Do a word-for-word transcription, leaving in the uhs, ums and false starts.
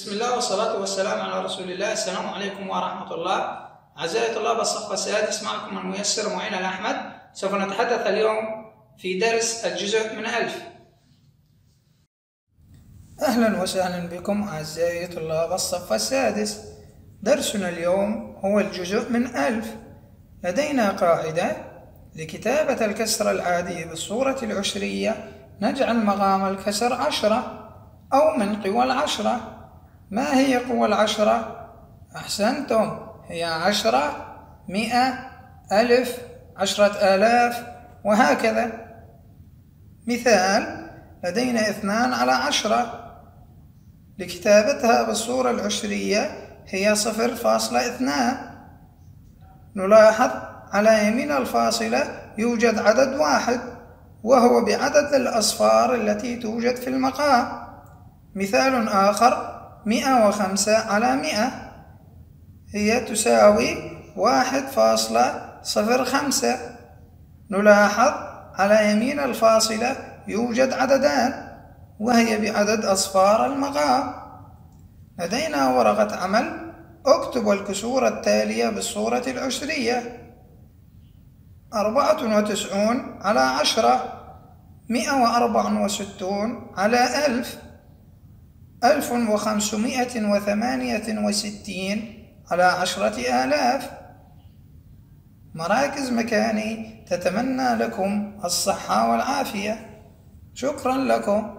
بسم الله والصلاة والسلام على رسول الله. السلام عليكم ورحمة الله. أعزائي طلاب الصف السادس، معكم الميسر معين الأحمد. سوف نتحدث اليوم في درس الجزء من ألف. أهلا وسهلا بكم أعزائي طلاب الصف السادس. درسنا اليوم هو الجزء من ألف. لدينا قاعدة: لكتابة الكسر العادي بالصورة العشرية نجعل مقام الكسر عشرة أو من قوى العشرة. ما هي قوى العشرة؟ أحسنتم، هي عشرة، مئة، ألف، عشرة آلاف، وهكذا. مثال: لدينا اثنان على عشرة. لكتابتها بالصورة العشرية هي صفر فاصلة اثنان. نلاحظ على يمين الفاصلة يوجد عدد واحد، وهو بعدد الأصفار التي توجد في المقام. مثال آخر: مئة وخمسة على مئة، هي تساوي واحد فاصلة صفر خمسة. نلاحظ على يمين الفاصلة يوجد عددان، وهي بعدد أصفار المقام. لدينا ورقة عمل. اكتب الكسور التالية بالصورة العشرية: أربعة وتسعون على عشرة، مئة وأربعة وستون على ألف، ألف وخمسمائة وثمانية وستين على عشرة آلاف. مراكز مكاني تتمنى لكم الصحة والعافية. شكرا لكم.